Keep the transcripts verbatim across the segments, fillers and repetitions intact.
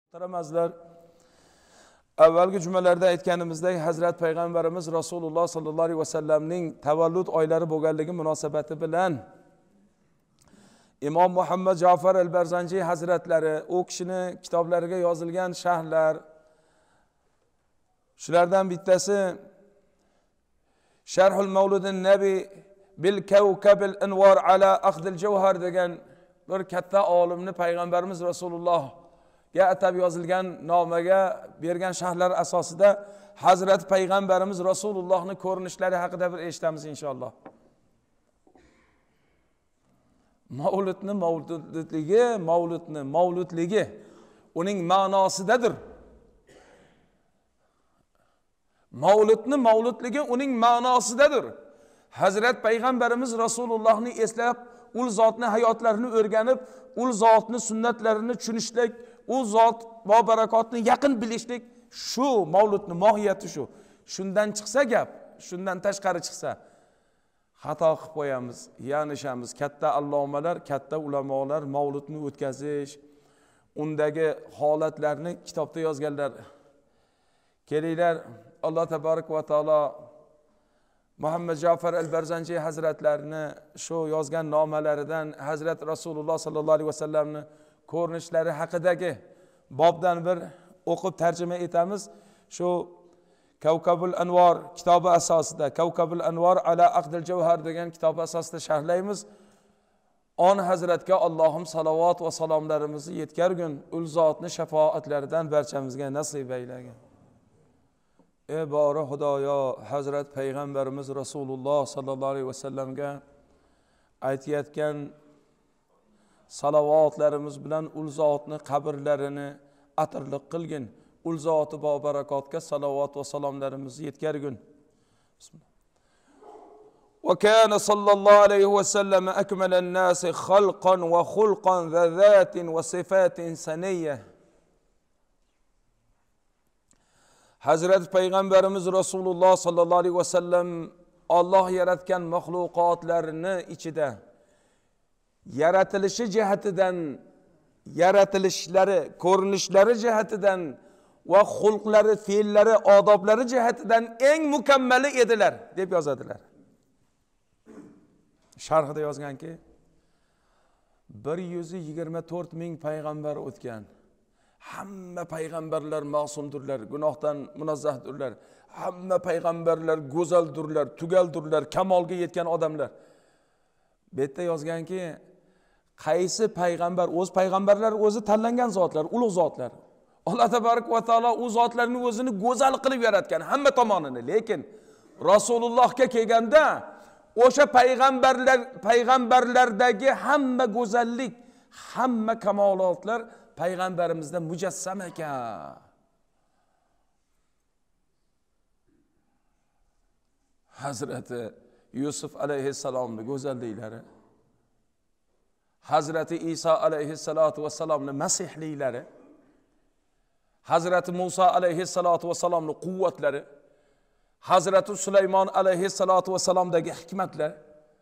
Muhtaramazlar, avvalgi jumalarda aytganimizdek Hazrat Payg'ambarimiz Rasululloh sallallohu alayhi vasallamning tavallud oylari bo'lganligi munosabati bilan Imom Muhammad Ja'far al-Barzanji hazratlari u kishini kitoblariga yozilgan sharhlar, shulardan bittasi Sharhul Mavludin Nabi bil Kawkabil Anwar ala Akhdil Jawhar degan bir katta olimni Payg'ambarimiz Rasululloh ga atab yozilgan nomaga bergan sharhlar asosida Hazrat Payg'ambarimiz Rasulullohning ko'rinishlari haqida bir eshitamiz inshaalloh. Mavludni mavludligi, mavludni mavludligi uning ma'nosidadir. Mavludni mavludligi uning ma'nosidadir. Hazrat Payg'ambarimiz Rasulullohni eslab, ul zotni hayotlarini o'rganib, ul zotni sunnatlarini tushunishlik, u zot va barakotni yaqin bilishlik shu mavludni mohiyati shu. Shundan chiqsa gap, shundan tashqari chiqsa xato qilib qo'yamiz, yanishamiz. Katta allomalar, katta ulamolar mavludni o'tkazish, undagi holatlarni kitobda yozganlar. Kelinglar, Alloh tabarak va taolo Muhammad Ja'far al-Barzanji hazratlarini shu yozgan nomalaridan Hazrat Rasululloh sallallohu alayhi vasallamni ko'rinishlari haqidagi bobdan bir o'qib tarjima etamiz. Shu Kawkabul Anwar kitobi asosida, Kawkabul Anwar ala Akhdil Jawhar degan kitob asosida sharhlaymiz. On hazratga Allohim salovat va salomlarimizni yetkazgin, ul zotni shafoatlaridan barchamizga nasib aylagin. Ey bori Xudoyo, Hazrat Payg'ambarimiz Rasululloh sallallohu alayhi vasallamga aytayotgan salavatlarimiz bilan ul zotni qabrlarini atirliq qilgin. Ul zoti bo barakotga salavat va salomlarimizni yetkazgin. Bismillah. Wa kana sallallohu alayhi vasallam akmalan nas khalqan wa khulqan dha dhatin wa sifatin saniyah. Hazrat Payg'ambarimiz Rasululloh sallallohu alayhi vasallam Alloh yaratgan mahluqotlarini ichida yaratilishi jihatidan, yaratilishlari, ko'rinishlari jihatidan va xulqlari, fe'llari, odoblari jihatidan eng mukammali edilar deb yozadilar. Sharhida yozganki, bir yuz yigirma to'rt ming payg'ambar o'tgan. Hamma payg'ambarlar ma'sumdirlar, gunohdan munazzahdirlar. Hamma payg'ambarlar go'zaldurlar, tugaldurlar, kamolga yetgan odamlar. Bu yerda yozganki, qaysi payg'ambar, o'z payg'ambarlar o'zi tanlangan zotlar, ulug' zotlar. Alloh tabarak va taolo u zotlarni o'zini go'zal qilib yaratgan hamma tomonini, lekin Rasulullohga kelganda o'sha payg'ambarlar payg'ambarlardagi hamma go'zallik, hamma kamolotlar payg'ambarimizda mujassam ekan. Hazrati Yusuf alayhissalomning go'zalliklari, Hazrati Isa alayhissalatu vassalomning masihliklari, Hazrati Musa alayhissalatu vassalomning quvvatlari, Hazrati Sulaymon alayhissalatu vassalomdagi hikmatlar,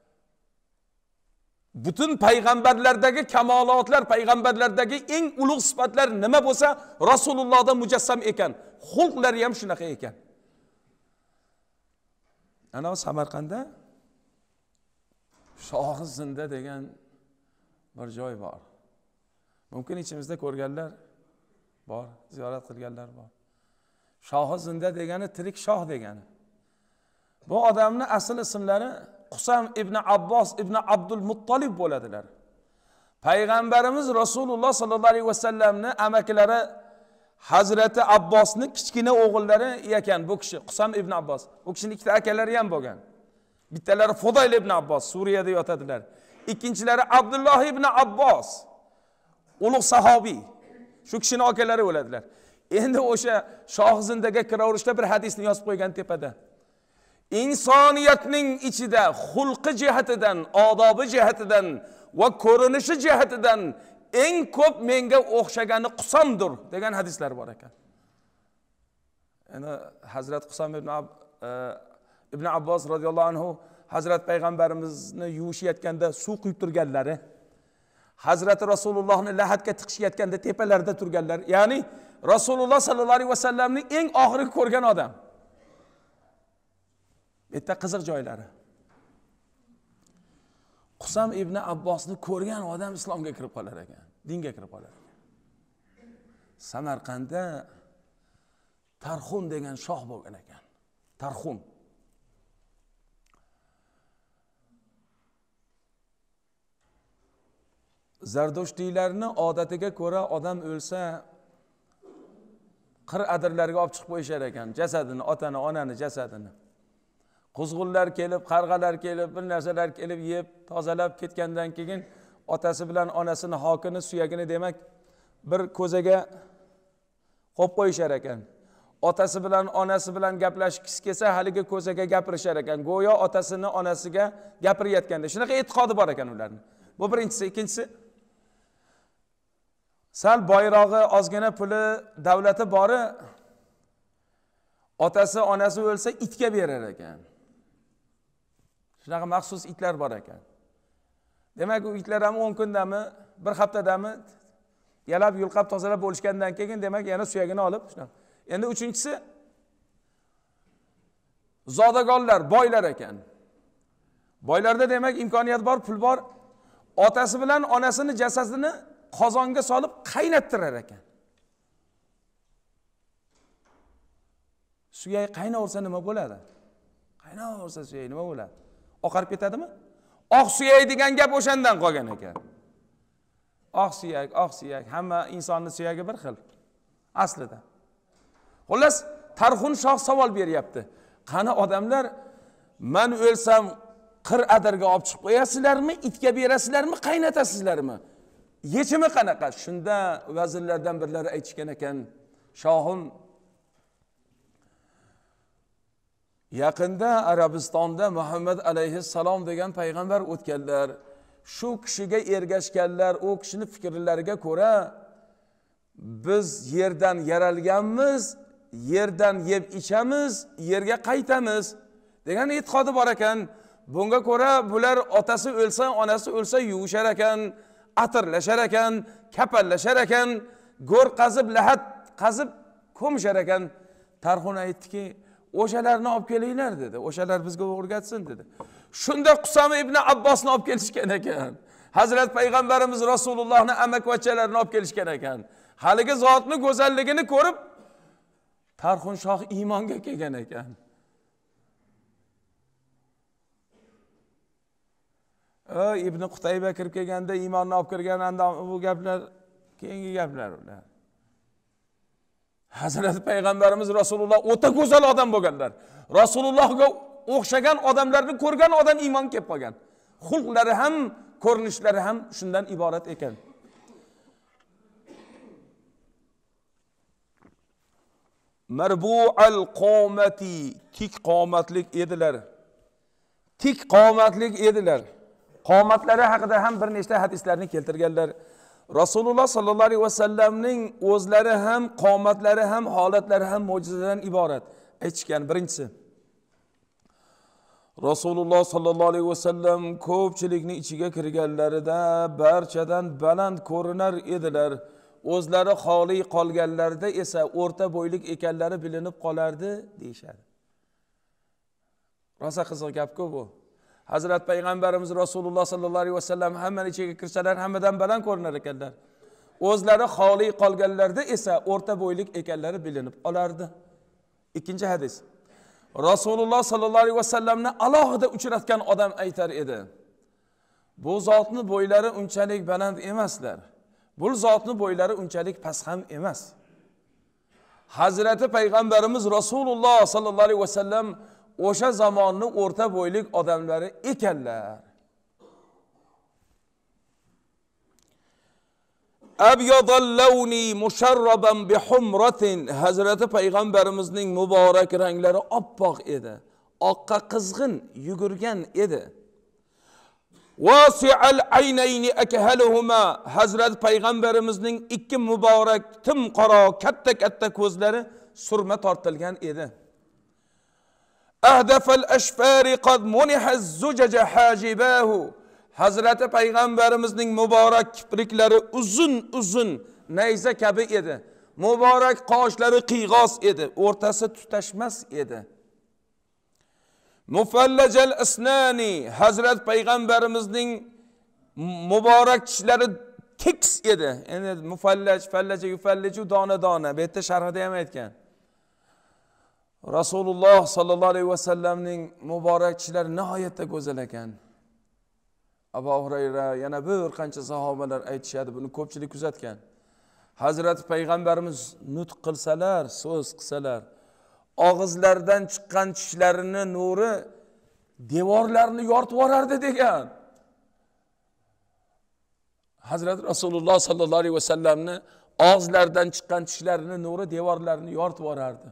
butun payg'ambarlardagi kamolotlar, payg'ambarlardagi eng ulug' sifatlar nima bo'lsa, Rasulullohda mujassam ekan. Xulqlari ham shunaqa ekan. Ana Samarqandda Shohizinda degan bir joy bor. Mumkin ichimizda ko'rganlar bor, ziyorat qilganlar bor. Shohizinda degani tirik shoh degani. Bu odamning asl ismlari Qusam ibn Abbos ibn Abdul Muttolib bo'ladilar. Payg'ambarimiz Rasululloh sallallohu alayhi vasallamning amakilari Hazrati Abbosning kichkina o'g'illari ekan bu kishi, Qusam ibn Abbos. Bu kishining ikkita akalari ham bo'lgan. Bittalari Fudayl ibn Abbos, Suriyada yotadilar. Ikkinchilari Abdulloh ibn Abbos, ulug' sahobiy. Shu kishining akalari bo'ladilar. Endi o'sha Shohizindaga kiraverishda bir hadisni yozib qo'ygan tepada. İnsoniyatning ichida xulqi jihatidan, odobi jihatidan va ko'rinishi jihatidan eng ko'p menga o'xshagani Qusamdir degan hadislar bor ekan. Endi Hazrat Qusam ibn Ab, e, ibn Abbos radhiyallohu anhu Hazrat payg'ambarimizni yuvishayotganda suv quyib turganlari, Hazreti Rasulullohni lahadga tiqishayotganda tepalarida turganlar, ya'ni Rasululloh sallallohu alayhi vasallamning eng oxirgi ko'rgan odam. Bitta qiziq joylari. Qusam ibn Abbosni ko'rgan odam islomga kirib qolar ekan, dinga kirib qolar ekan. Samarqandda Tarxun degan shoh bo'lgan ekan. Tarxun. Zardushtiylarning odatiga ko'ra odam o'lsa qir adirlarga olib chiqib qo'yishar ekan, jasadini, otani, onani jasadini. Quzg'unlar kelib, qarg'alar kelib, bir narsalar kelib yeb, tozalab ketgandan keyin otasi bilan onasini hokini, suyagini demak bir ko'zaga qo'yib qo'yishar ekan. Otasi bilan onasi bilan gaplashgisi kelsa, haligi ko'zaga gapirishar ekan. Go'yo otasini onasiga gapirayotganda. Shunaqa e'tiqodi bor ekan ularning. Bu birinchisi, ikkinchisi sal boyrog'i, ozgina puli, davlati bori otasi, onasi o'lsa itga berar ekan. Shunaqa maxsus itlar bor ekan. Demak, u itlar ham o'n kundami, bir haftadami yalab, yulqab, tozalab bo'lishgandan keyin demak yana suyagini olib, shunaqa. Endi uchinchisi zodagonlar, boylar ekan. Boylarda demak imkoniyat bor, pul bor. Otasi bilan onasini jasadini qozonga solib qaynattirar ekan. Suyay qaynaversa nima bo'ladi? Qaynaversa suyay nima bo'ladi? Oqarib ketadimi? Oq suyay degan gap o'shandan qolgan ekan. Oq suyak, oq suyak, hamma insonning suyagi bir xil aslida. Xullas, Tarxun shoh savol beryapti. Qani odamlar, men o'lsam qir adirga olib chiqib qo'yasizlarmi, itga berasizlarmi, qaynatasizlarmi? Yechimi qanaqa? Shunda vazirlardan birlari aytishgan ekan, shohim yaqinda Arabistonda Muhammad alayhissalom degan payg'ambar o'tganlar. Shu kishiga ergashganlar, u kishining fikrlariga ko'ra biz yerdan yaralganmiz, yerdan yeb ichamiz, yerga qaytamiz degan e'tiqodi bor ekan. Bunga ko'ra bular otasi o'lsa, onasi o'lsa yuvishar ekan, atirlashar ekan, kapallashar ekan, go'r qazib, lahat qazib ko'mishar ekan. Tarxun aytdiki, o'shalarni olib kelinglar dedi. O'shalar bizga o'rgatsin dedi. Shunda Qusam ibn Abbosni olib kelishgan ekan. Hazrat payg'ambarimiz Rasulullohning amakvachchalarini olib kelishgan ekan. Haligi zotning go'zalligini ko'rib Tarxun shoh iymonga kelgan ekan. O Ibn Qutayba kirib kelganda iymonni olib kirgan anda bu gaplar keyingi gaplar ular. Hazrat payg'ambarimiz Rasululloh o'ta go'zal odam bo'lganlar. Rasulullohga o'xshagan odamlarni ko'rgan odam iymon kelib qolgan. Xulqlari ham, ko'rinishlari ham shundan iborat ekan. Marbu'al qomati, tik qomatlik edilar. Tik qomatlik edilar. Qomatlari haqida ham bir nechta hadislarni keltirganlar. Rasululloh sallallohu alayhi vasallamning o'zlari ham, qomatlari ham, holatlari ham mo'jizadan iborat. Aytishgan birinchisi. Rasululloh sallallohu alayhi vasallam ko'pchilikning ichiga kirganlarida barchadan baland ko'rinar edilar. O'zlari xoli qolganlarida esa o'rta bo'ylik ekanlari bilinib qolardi deyshadi. Rosa qiziq gap-ku bu. Hazrat payg'ambarimiz Rasululloh sallallohu alayhi vasallam hammaning ichiga kirsalar hammadan baland ko'rinar ekanlar. O'zlari xoli qolganlarida esa o'rta bo'ylik ekanlari bilinib qolardi. Ikkinchi hadis. Rasululloh sallallohu alayhi vasallamni alohida uchratgan odam aytar edi. Bu zotning bo'ylari unchalik baland emaslar. Bu zotning bo'ylari unchalik past ham emas. Hazrati payg'ambarimiz Rasululloh sallallohu alayhi vasallam o'sha zamonning o'rta bo'ylik odamlari ekanlar. Abyadal lawni musharraban bihumratin. Hazrati payg'ambarimizning muborak ranglari oppoq edi. Oqqa qizg'in yugurgan edi. Wasi'al aynayni akhaluhuma. Hazrat payg'ambarimizning ikki muborak tim qaro katta-katta ko'zlari surma tortilgan edi. Ahdafal ashfari qad muniha az-zujaja hajibahu. Hazreti Peygamberimizin mübarek kiprikleri uzun uzun neyze kabi edi. Mübarek qoshları qiyg'os edi, o'rtasi tutaşmaz edi. Mufallajal asnani, Hazrat Peygamberimizning mübarek tishlari tiks edi. Endi mufallaj, fallaja, yufallaju dona dona. Bu yerda sharhida ham aytgan. Rasululloh sallallohu alayhi vasallamning mübarek tishlari nihoyatda go'zal ekan. Abu Hurayra yana bir qancha sahobalar aytishadi, buni ko'pchilik kuzatgan. Hazreti Peygamberimiz nutq qilsalar, so'z qilsalar, og'izlaridan chiqqan tishlarini nuri devorlarni yoritib yuborardi degan. Hazrat Rasululloh sallallohu alayhi vasallamni og'izlaridan chiqqan tishlarini nuri devorlarni yoritib yuborardi.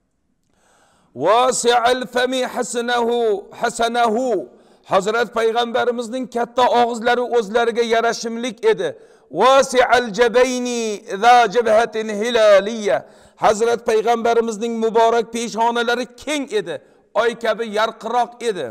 Wasi'al fami hasanahu hasanahu, Hazrat Peygamberimizning katta og'izlari o'zlariga yarashimlik edi. Wasi'al jabayni za jabhatin hilaliyya, Hazrat Peygamberimizning mübarek peshonalari keng edi, oy kabi yarqiroq edi.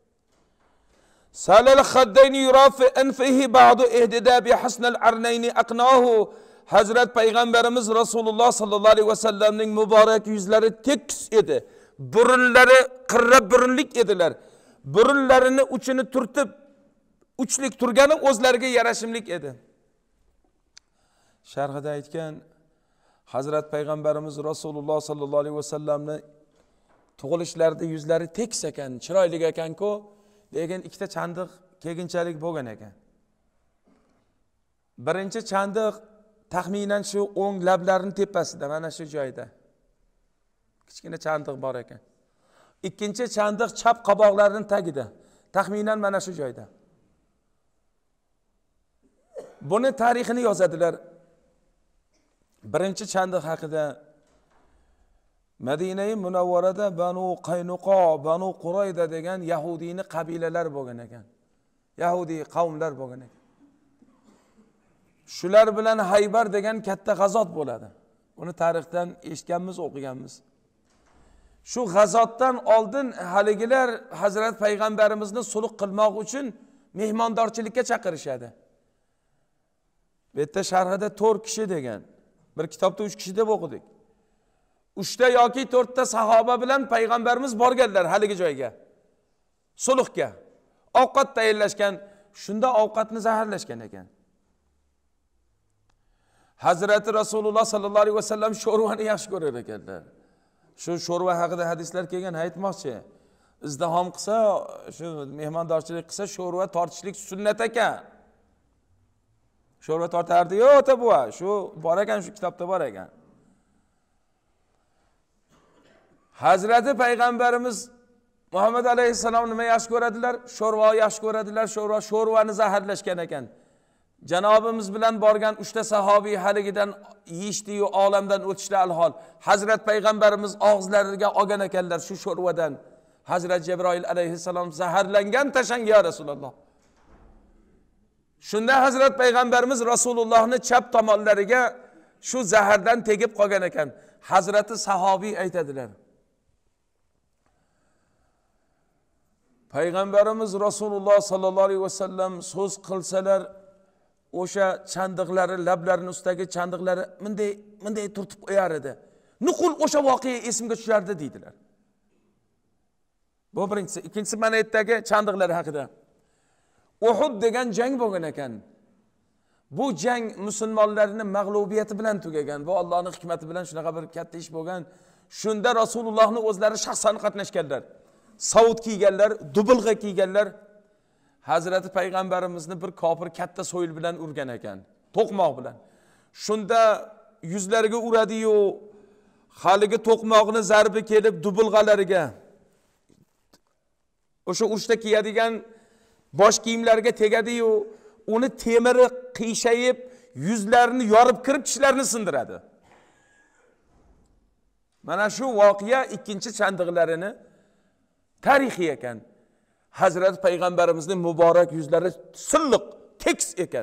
Salal khaddayni yurafi anfihi ba'du ihdida bi hasnal arnayni aqnahu, Hazrat Peygamberimiz Rasululloh sallallohu alayhi vasallamning mübarek yuzlari tekis edi. Burunlari qirra burunlik edilar. Burunlarini uchini turtib, uchlik turgani o'zlariga yarashimlik edi. Sharhida aytgan, Hazrat Peygamberimiz Rasululloh sallallohu alayhi vasallamni tug'ilishlarida yuzlari tekis ekan, chiroyli ekan-ku, lekin ikkita chandiq kelginchalik bo'lgan ekan. Birinchi chandiq taxminan shu o'ng lablarining tepasida, mana shu joyda. Kichkina chandiq bor ekan. Ikkinchi chandiq chap qaboqlarining tagida, taxminan mana shu joyda. Buni tarixini yozadilar. Birinchi chandiq haqida Madina-i Munawvarada Banu Qaynuqo, Banu Qurayda degan Yahudiyni qabilalar bo'lgan ekan. Yahudi qavmlar bo'lgan ekan. Shular bilan Haybar degan katta g'azot bo'ladi. Uni tarixdan eshitganmiz, o'qiganmiz. Shu g'azotdan oldin haligilar Hazrat Peygamberimizni sulh qilmoq uchun mehmondorchilikka chaqirishadi. Bu yerda sharhida to'rt kishi degan. Bir kitobda uch kishi deb o'qidik. uchta yoki to'rtta sahoba bilan Peygamberimiz borganlar haligi joyga. Sulhga. Ovqat tayyorlashgan, shunda ovqatni zaharlashgan ekan. Hazrati Rasululloh sallallohu alayhi vasallam sho'rvani yaxshi ko'rar ekanlar. Shu sho'rva haqida hadislar kelgan, aytmoqchi. Izdihom qilsa, shu mehmondorchilik qilsa sho'rva tortishlik sunnat ekan. Sho'rva tortardi-yu ota buva, shu bor ekan, shu kitobda bor ekan. Hazrati Peygamberimiz Muhammed alayhissalom nima yaxshi ko'radilar? Sho'rva yaxshi ko'radilar, sho'rva sho'rvani zaharlashgan ekan. Janobimiz bilan borgan uchta sahobiy haligidan yeyishdi-yu olamdan o'tishdi alhol. Hazrat Peygamberimiz og'izlariga olgan ekanlar shu sho'rvadan. Hazrat Jibroil alayhissalom zaharlangan tashang ya Rasululloh. Shunda Hazrat Peygamberimiz Rasulullohni chap tomonlariga shu zahardan tegib qolgan ekan. Hazrati sahobiy aytadilar. Peygamberimiz Rasululloh sallallohu alayhi vasallam so'z qilsalar, o'sha chandiqlari, lablarning ustidagi chandiqlari bunday bunday turtib qo'yar edi. Nuqul o'sha voqea esimga tushardi deydilar. Bu birinchisi. Ikkinchisi mana aytdagi chandiqlar haqida. Uhud degan jang bo'lgan ekan. Bu jang musulmonlarning mag'lubiyati bilan tugagan. Bu Allohning hikmati bilan shunaqa bir katta ish bo'lgan. Shunda Rasulullohning o'zlari shaxsan qatnashganlar. Savut kiyganlar, dubilg'a kiyganlar. Hazrati Peygamberimizni bir kofir katta so'yil bilan urgan ekan, to'qmoq bilan. Shunda yuzlariga uradi-yu, haligi to'qmoqni zarbi kelib dubilg'alariga, o'sha urushda kiyadigan bosh kiyimlarga tegadi-yu, uni temiri qiyshayib, yuzlarini yorib kirib tishlarini sindiradi. Mana shu voqea ikkinchi chandiqlarini tarixiy ekan. Hazrat Peygamberimizning mübarek yuzlari silliq, tekis ekan.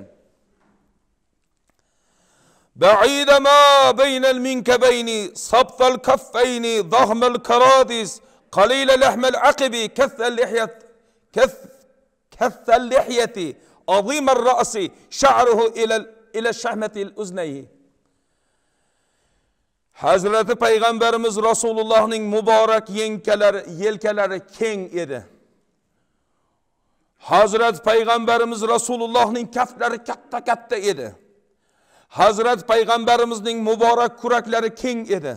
Ba'ida ma baynal minkabayni, sabtal kaffayni, zahmal karadis, qalila lahmal aqibi, kathal lihyat, kath kathal lihyati azim ar-ra'si sha'ruhu ila ila shahmati al-uznayhi. Hazrati Payg'ambarimiz Rasulullohning muborak yelkalari, yelkalari keng edi. Hazrat Payg'ambarimiz Rasulullohning kaftlari katta-katta edi. Hazrat Payg'ambarimizning muborak kuraklari keng edi.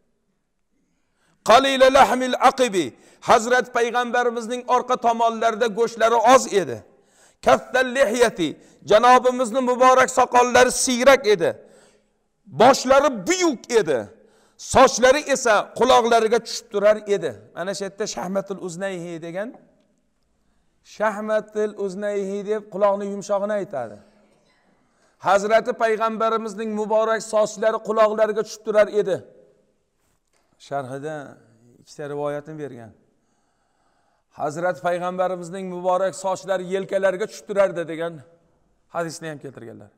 Qalil lahmil aqibi. Hazrat Payg'ambarimizning orqa tomonlarida go'shtlari oz edi. Kaffal lihyati. Janobimizning muborak soqollari siyrak edi. Boshlari buyuk edi. Sochlari esa quloqlariga tushib turar edi. Mana shu yerda shahmatul uznayhi degan Shahmatul uznayhi deb quloqni yumshog'ini aytadi. Hazrati Payg'ambarimizning muborak sochlari quloqlariga tushib turar edi. Sharhida ikkita rivoyatni bergan. Hazrati Payg'ambarimizning muborak sochlari yelkalariga tushib turardi degan hadisni ham keltirganlar.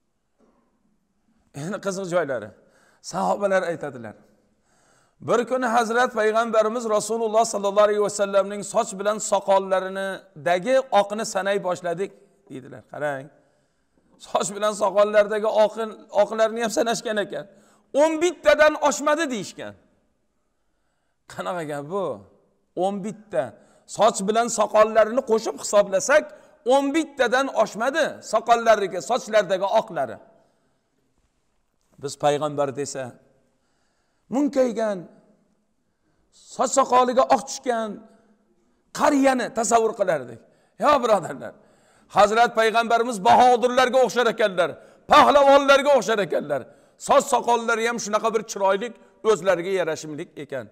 Endi qiziq joylari. Sahobalar aytadilar. Bir kuni Hazrat Payg'ambarimiz Rasululloh sallallohu alayhi vasallamning soch bilan soqollarini dagi oqni sanay boshladik dedilar. Qarang. Soch bilan soqollardagi oqin oqlarni ham sanashgan ekan. o'n bittadan oshmadi deyishgan. Qanaqa gap bu? o'n bitta. Soch bilan soqollarini qo'shib hisoblasak, o'n bittadan oshmadi soqollariga, sochlardagi oqlari. Biz payg'ambar desa, munkaygan, soch soqoliga oq tushgan qariyani tasavvur qilardik. Ya birodarlar, Hazrat Payg'ambarimiz bahodirlarga o'xshar ekanlar, pahlavonlarga o'xshar ekanlar. Soch soqollari ham shunaqa bir chiroyli, o'zlariga yarashimlik ekan.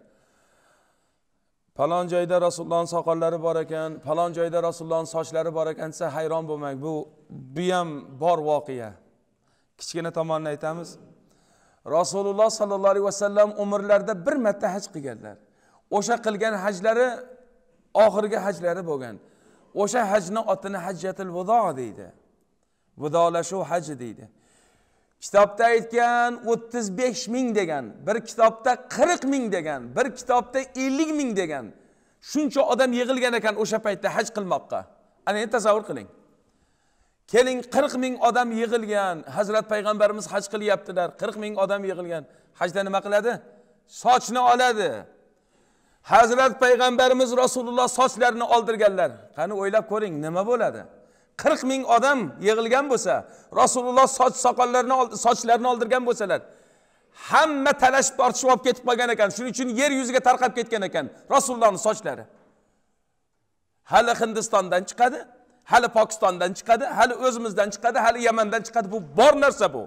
Falon joyda Rasulullohning soqollari bor ekan, falon joyda Rasulullohning sochlari bor ekan desa hayron bo'lmang. Bu bu ham bor voqea. Kichkina tomonini aytamiz. Rasululloh sallallohu alayhi vasallam umrlarida bir marta haj qilganlar. O'sha qilgan hajlari oxirgi hajlari bo'lgan. O'sha hajni otini Hajjatul Vido deydi. Vidolashuv haji deydi. Kitobda aytgan o'ttiz besh ming degan, bir kitobda qirq ming degan, bir kitobda ellik ming degan. Shuncha odam yig'ilgan ekan o'sha paytda haj qilmoqqa. Ana endi tasavvur qiling. Keling qirq ming odam yig'ilgan, Hazrat Payg'ambarimiz haj qilyaptilar. qirq ming odam yig'ilgan. Hajda nima qiladi? Sochni oladi. Hazrat Payg'ambarimiz Rasululloh sochlarini oldirganlar. Qani o'ylab ko'ring, nima bo'ladi? qirq ming odam yig'ilgan bo'lsa, Rasululloh soch soqollarini sochlarini oldirgan bo'lsalar, hamma talashib tortishib olib ketib qolgan ekan. Shuning uchun yer yuziga tarqab ketgan ekan Rasulullohning sochlari. Hali Hindistondan chiqadi, hali Pokistondan chiqadi, hali o'zimizdan chiqadi, hali Yamandan chiqadi. Bu bor narsa bu.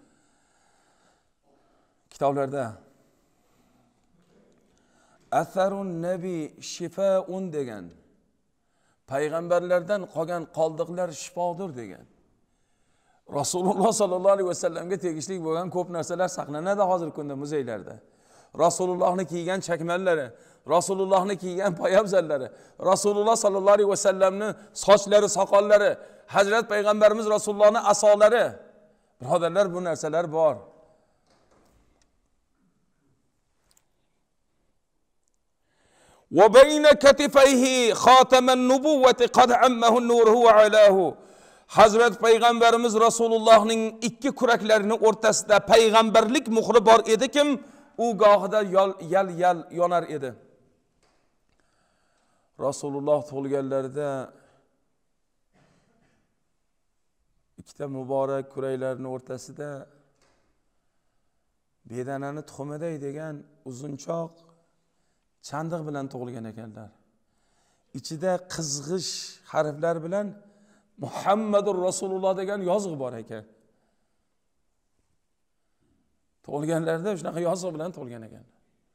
Kitoblarda Atharun nabi shifaun degan, payg'ambarlardan qolgan qoldiqlar shifodir degan. Rasululloh sallallohu alayhi vasallamga tegishli bo'lgan ko'p narsalar saqlanadi hozirgi kunda muzeylarda. Rasulullohning kiygan chakmanlari, Rasulullohning kiygan poyabzallari, Rasululloh sallallohu alayhi vasallamning sochlari, soqollari, Hazrat Payg'ambarimiz Rasulullohning asolari. Birodarlar, bu narsalar bor. وبين كتفيه خاتم النبوة قد عمه النور هو علاه. Hazrat Payg'ambarimiz Rasulullohning ikki kuraklarining o'rtasida payg'ambarlik muhri bor edi kim, u gohida yal yal yonar edi. Rasululloh tug'ilganlarida ikkita muborak kuraklarining o'rtasida bedanani tuxumiday degan uzunchoq chandiq bilan tug'ilgan ekanlar. Ichida qizg'ish harflar bilan Muhammadur Rasululloh degan yozuv bor ekan. Tug'ilganlarida shunaqa yozuv bilan tug'ilgan ekan.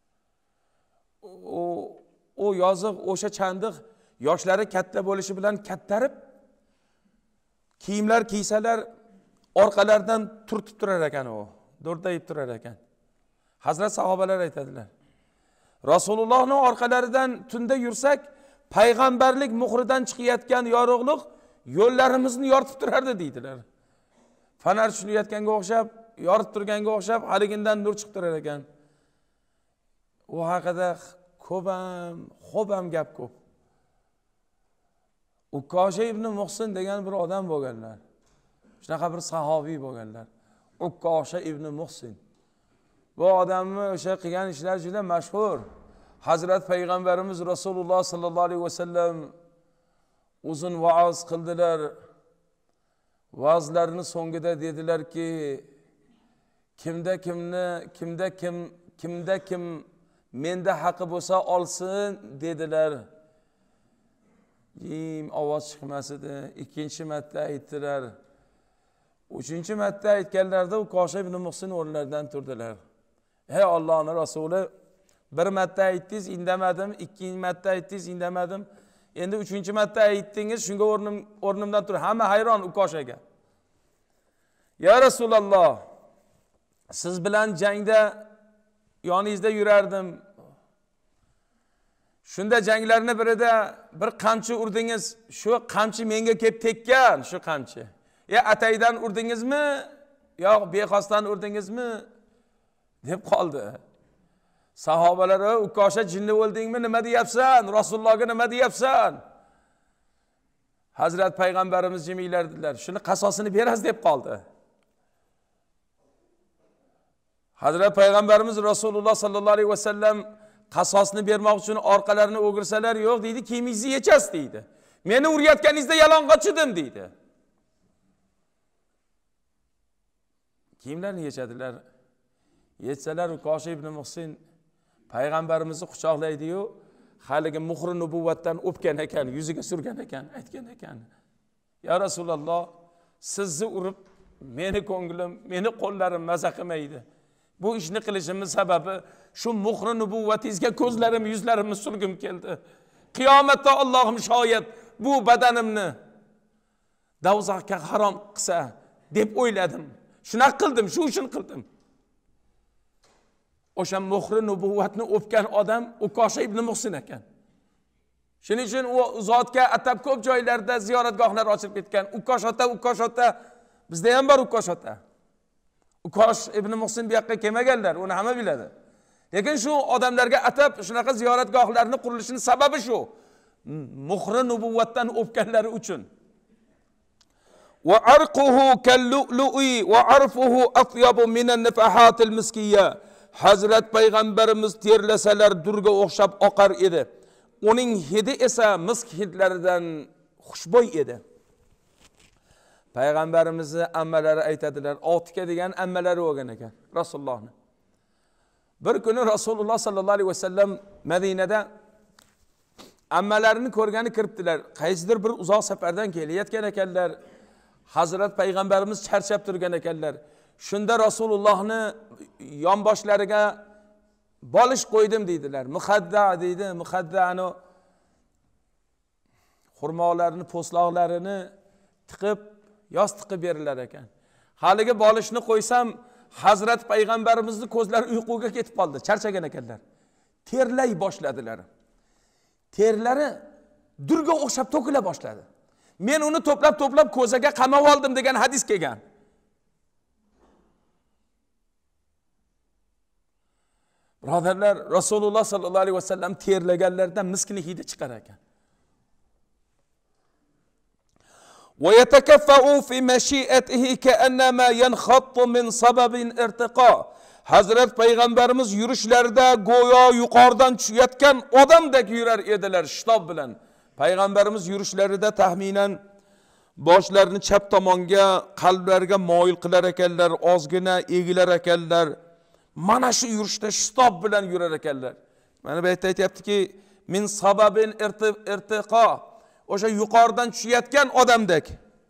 O o yozuv, o'sha chandiq yoshlari katta bo'lishi bilan kattarib, kiyimlar kiysalar orqalaridan turtib turar ekan u, do'rdayib turar ekan. Hazrat sahobalar aytadilar. Rasulullohning orqalaridan tunda yursak, payg'ambarlik muhridan chiqayotgan yorug'liq yo'llarimizni yoritib turardi deydilar. Fanar tushayotganga o'xshab, yoritib turganga o'xshab, haligindan nur chiqib turar ekan. U haqida ko'p ham, xo'p ham gap ko'p. Ukosha ibn Muhsin degan bir odam bo'lganlar. Shunaqa bir sahobiy bo'lganlar. Ukosha ibn Muhsin. Bu odamni o'sha qilgan ishlari juda mashhur. Hazrat Payg'ambarimiz Rasululloh sallallohu alayhi vasallam uzun vaoz qildilar. Va'zlarini so'ngida dedilarki, kimda kimni, kimda kim, kimda kim menda haqi bo'lsa olsin dedilar. Jim ovoz chiqmas edi. Ikkinchi marta aytdilar. Uchinchi marta aytganlarida Ukosha ibn Muhsin o'rnlaridan turdilar. Ey Allohning Rasuli, bir marta aytdingiz, indamadim, ikkinchi marta aytdingiz, indamadim. Endi uchinchi marta aytdingiz, shunga o'rnim o'rnimdan turib, hamma hayron Ukoshaga. Ya Rasululloh, siz bilan jangda yoningizda yurardim. Shunda janglarning birida bir qamchi urdingiz, shu qamchi menga kelib tekkan, shu qamchi. Ya ataydan urdingizmi, yo bexosdan urdingizmi deb qoldi. Sahobalar, Ukosha jinni o'ldingmi, nima deyapsan? Rasulullohga nima deyapsan? Hazrat Payg'ambarimiz jimiylardilar. Shuni qasosini berasiz deb qoldi. Hazrat Payg'ambarimiz Rasululloh sallallohu alayhi vasallam qasosni bermoq uchun orqalarini o'girsalar, yo'q deydi, kiyimingizni yechasiz deydi. Meni urayotganingizda yalong'och edim deydi. Kiyimlarni yechadilar. Yetsalar Ukosha ibn Muhsin Payg'ambarimizni quchoqlaydi-yu, haligi muhri nubuvvatdan o'pgan ekan, yuziga surgan ekan, aytgan ekan. Ya Rasululloh, sizni urib, meni ko'nglim, meni qo'llarim maza qilmaydi. Bu ishni qilishimning sababi shu muhri nubuvvatingizga ko'zlarim, yuzlarimni surgim keldi. Qiyomatda Allohim shoyat bu badanimni dovzaxga harom qilsa deb o'yladim. Shuna qildim, shu uchun qildim. O'sha muhri nubuvvatni o'pgan odam Ukosha ibn Muhsin ekan. Shuning uchun u zotga atab ko'p joylarda ziyoratgohlar ochilib ketgan. Ukoshota, Ukoshota, bizda ham bor Ukoshota. Ukosh ibn Muhsin bu yoqqa kelmaganlar, uni hamma biladi. Lekin shu odamlarga atab shunaqa ziyoratgohlarning qurilishining sababi shu. Muhri nubuvvatdan o'pganlari uchun. Wa arquhu kal-lu'lu'i wa arfuhu atyabu min an-nafahat al-miskiyya. Hazrat Payg'ambarimiz terlasalar durga o'xshab oqar edi. Uning hidi esa misk hidlaridan xushbo'y edi. Payg'ambarimizni ammalari aytadilar, Otika degan ammalari bo'lgan ekan Rasulullohning. Bir kuni Rasululloh sallallohu alayhi vasallam Madinada ammalarini ko'rgani kiribdilar. Qaysidir bir uzoq safardan kelayotgan ekanlar. Hazrat Payg'ambarimiz charchab turgan ekanlar. Shunda Rasulullohni yonboshlariga bolish qo'ydim deydilar. Muhadda deydi, muhaddani xurmolarni, po'stloqlarini tiqib, yostiqib berilar ekan. Haligi bolishni qo'ysam, Hazrat Payg'ambarimizning ko'zlari uyquga ketib qoldi, charchagan ekanlar. Terlay boshladilar. Terlari durga o'xshab to'kila boshladi. Men uni to'plab-to'plab ko'zaga qamab oldim degan hadis kelgan. Birodarlar, Rasululloh sallallohu alayhi vasallam terlaganlardan miskni hidi chiqar ekan. Wa yatakaffa'u fi mashi'atihi ka'annama yanxattu min sababin irtiqa. Hazrat Payg'ambarimiz yurishlarida go'yo yuqoridan tushayotgan odamdek yurar edilar shitob bilan. Payg'ambarimiz yurishlarida taxminan boshlarini chap tomonga, qalblariga moyil qilar ekanlar, ozgina egilar ekanlar. Mana shu yurishda shitob bilan yurar ekanlar. Mana bu yerda aytayaptiki, min sababin irtiqa. O'sha yuqoridan tushayotgan odamdek.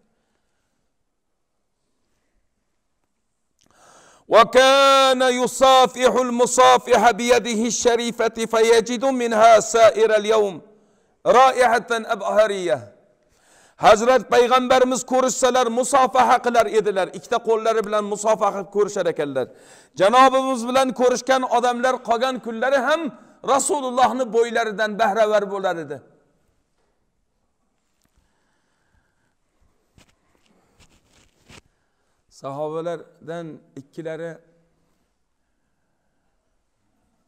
Wa kana yusafihu al-musafiha bi yadihi ash-sharifati fayajidu minha sa'ir al-yawm ra'ihatan abhariyah. Hazrat Payg'ambarimiz ko'rishsalar musofaha qilar edilar. Ikkita qo'llari bilan musofaha ko'rishar ekanlar. Janobimiz bilan ko'rishgan odamlar qolgan kunlari ham Rasulullohning bo'ylaridan bahravar bo'lar edi. Sahobalardan ikkilari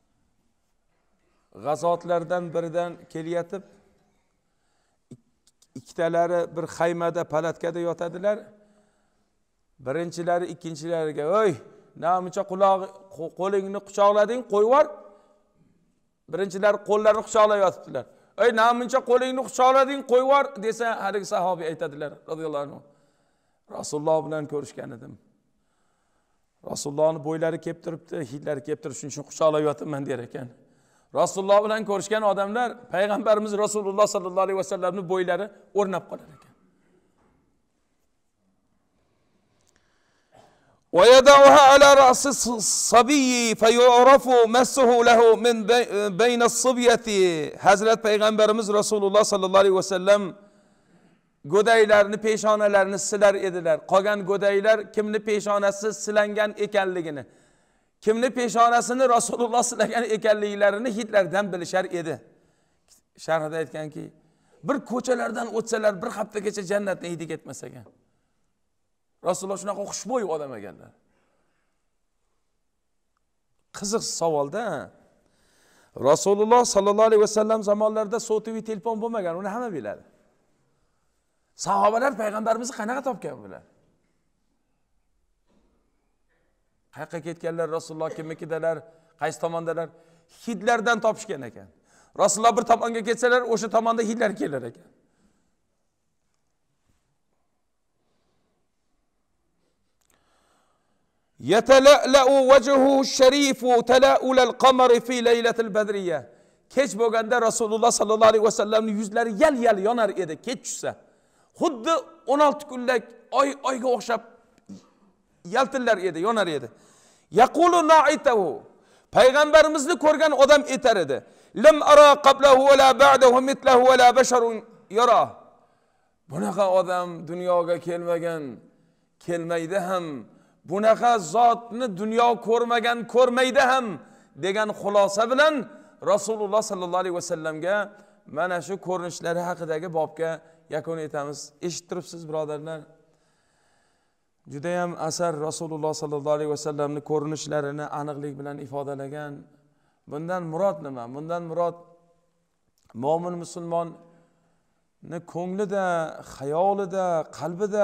g'azotlardan biridan keliyatib ikkitalari bir xaymada, palatkada yotadilar. Birinchilari ikkinchilariga, "Oy, namuncha quloq qo'lingni quchoqlading, qo'yvor." Birinchilar qo'llarini quchoqlab yotibdilar. "Ey, namuncha qo'lingni quchoqlading, qo'yvor" desa, haligi sahobiy aytadilar radhiyallohu anhu. Rasululloh bilan ko'rishgan edim. Rasulullohning bo'ylari kelib turibdi, hidlari kelib turib, shuning uchun quchoqlab yotibman der ekan. Rasululloh bilan ko'rishgan odamlar payg'ambarimiz Rasululloh sallallohu alayhi vasallamning bo'ylari o'rnab qolar ekan. وَيَدَعُهَا عَلَى رَأْسِ الصَّبِيِّ فَيُعْرَفُ مَسُّهُ لَهُ مِنْ بَيْنَ الصِّبْيَةِ. Hazrat Peygamberimiz Rasululloh sallallohu alayhi vasallam go'daylarni peshonalarini silar edilar. Qolgan go'daylar kimni peshonasi silangan ekanligini, kimni peshonasini Rasululloh silagan ekanliklarini hidlardan bilishar edi. Sharhida aytganki, bir ko'chalardan o'tsalar bir haftagacha jannatni hidi ketmas ekan. Rasululloh shunaqa xushbo'y odam ekanlar. Qiziq savolda. Rasululloh sallallohu alayhi vasallam zamonlarida so'tivi telefon bo'lmagan, uni hamma biladi. Sahobalar payg'ambarimizni qanaqa topgan bular? Qayerga ketganlar, Rasululloh kimnikidalar, qaysi tomondalar? Hidlardan topishgan ekan. Rasululloh bir tomonga ketsalar, o'sha tomonda hidlar kelar ekan. Yatala'u wajhuhu sharifu tala'ul qamari fi laylatil badriyya. Kech bo'lganda Rasululloh sallallohu alayhi vasallamning yuzlari yal-yal yonar edi, kech tushsa. Xuddi o'n olti kunlik oy oyga o'xshab yaltillar edi, yonar edi. Yaqulu na'itahu. Payg'ambarimizni ko'rgan odam etar edi. Lam ara qablahu va la ba'dahu mithlahu va la basharun yara. Bunaqa odam dunyoga kelmagan, kelmaydi ham. Bunaqa zotni dunyo ko'rmagan, ko'rmaydi ham degan xulosa bilan Rasululloh sallallohu alayhi vasallamga mana shu ko'rinishlari haqidagi bobga yakun etamiz. Eshitib turibsiz, birodarlar. Juda ham asar Rasululloh sallallohu alayhi vasallamning ko'rinishlarini aniqlik bilan ifodalagan. Bundan murod nima? Bundan murod mo'min musulmonning ko'nglida, xayolida, qalbida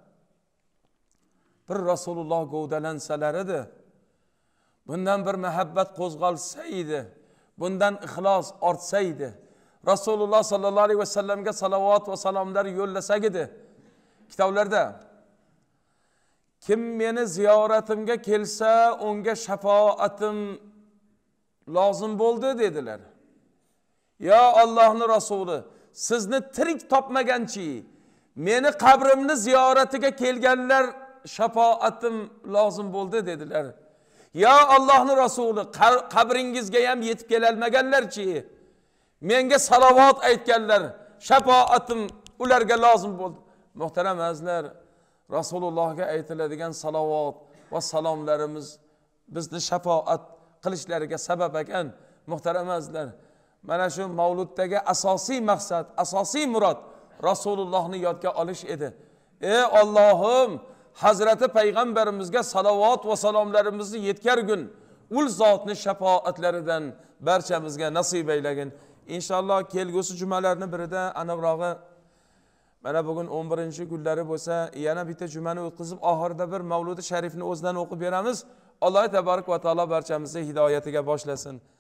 bir Rasululloh gavdalansalar edi. Bundan bir muhabbat qo'zg'alsa edi. Bundan ixlos ortsa edi. Rasululloh sallallohu alayhi vasallamga salovat va salomlar yo'llasa edi. Kitoblarda kim meni ziyoratimga kelsa, unga shafaatim lozim bo'ldi dedilar. Ya Allohning rasuli, sizni tirik topmaganchi, meni qabrimni ziyoratiga kelganlar shafaatim lozim bo'ldi dedilar. Ya Allohning rasuli, qabringizga ham yetib kelolmaganlarchi, menga salovat aytganlar, shafaatim ularga lozim bo'ldi. Muhtaram azizlar, Rasulullohga aytiladigan salovat va salomlarimiz bizni shafaat qilishlariga sabab ekan. Muhtaram azizlar, mana shu mavluddagi asosiy maqsad, asosiy murod Rasulullohni yodga olish edi. Ey Allohim, Hazrati Payg'ambarimizga salovat va salomlarimizni yetkazgin. Ul zotni shafaatlaridan barchamizga nasib aylagin. Inshaalloh kelgusi jumalarning birida aniqrog'i mana bugun o'n birinchi kunlari bo'lsa, yana bitta jumani o'tkazib, oxirida bir Mavludi sharifni o'zidan o'qib beramiz. Alloh tabarak va taolo barchamizni hidoyatiga boshlasin.